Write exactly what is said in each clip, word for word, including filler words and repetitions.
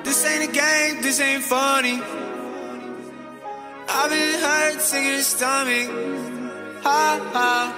This ain't a game, this ain't funny. I've been hurt, sick in the stomach. Ha ha.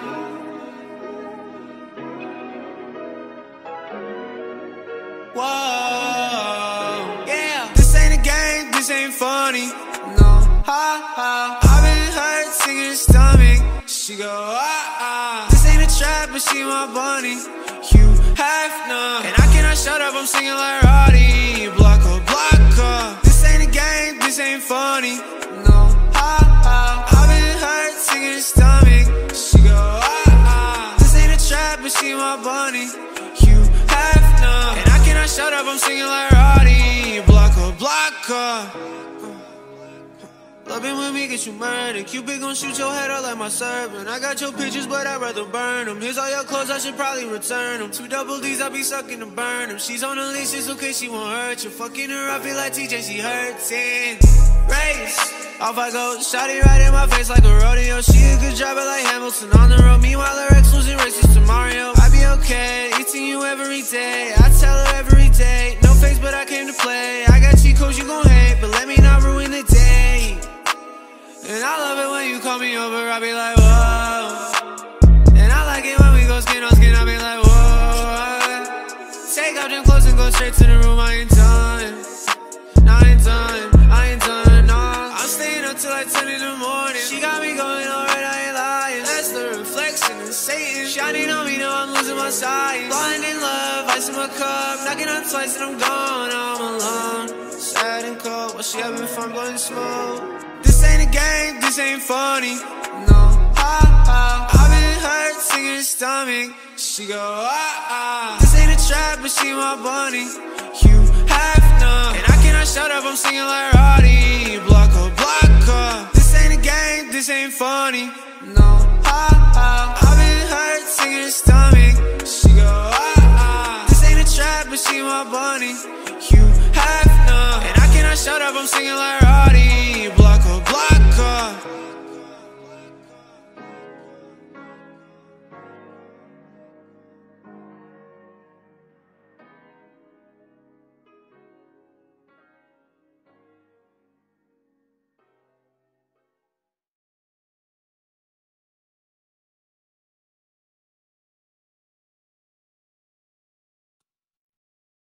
Whoa, yeah. This ain't a game, this ain't funny. No, ha ha. I've been hurt, sick in the stomach. She go ah ah. This ain't a trap, but she my bunny. You have none, and I cannot shut up. I'm singing like Roddy. Block her, block her. This ain't a game, this ain't funny. No, ha ha. I've been hurt, sick in the stomach. She go ah ah. This ain't a trap, but she my bunny. You have none, and I cannot shut up. I'm singing like Roddy. Block her, block her. Loving with me get you murdered. Cupid gon' shoot your head up like my servant. I got your pictures, but I'd rather burn them. Here's all your clothes, I should probably return them. Two double D's, I be sucking to burn them. She's on the leash, it's okay, she won't hurt you. Fucking her, I feel like T J, she hurtin'. Race, off I go, shawty right in my face like a rodeo. She a good driver like Hamilton on the road. Meanwhile, her ex losing races to Mario. I be okay, eating you every day. I tell her every day, no face, but I came to play. I got cheat codes you gon' hate, but let me not ruin the day. And I love it when you call me over, I be like, whoa. And I like it when we go skin on skin, I be like, whoa. Take out them clothes and go straight to the room, I ain't done. No, I ain't done, I ain't done, no. I'm staying up till like ten in the morning. She got me going alright, I ain't lying. That's the reflection of Satan shining on me, now I'm losing my sight. Blind in love, ice in my cup, knocking on twice and I'm gone, I'm alone. Sad and cold, while she having fun, blowing smoke. This ain't a game, this ain't funny. No, ha ha. I've been hurt, sick in the stomach. She go ah ah. This ain't a trap, but she my bunny. You have none, and I cannot shut up. I'm singing like Roddy. Block her, block her. This ain't a game, this ain't funny. No, ha ha. I've been hurt, sick in the stomach. She go ah ah. This ain't a trap, but she my bunny. You have none, and I cannot shut up. I'm singing like Roddy.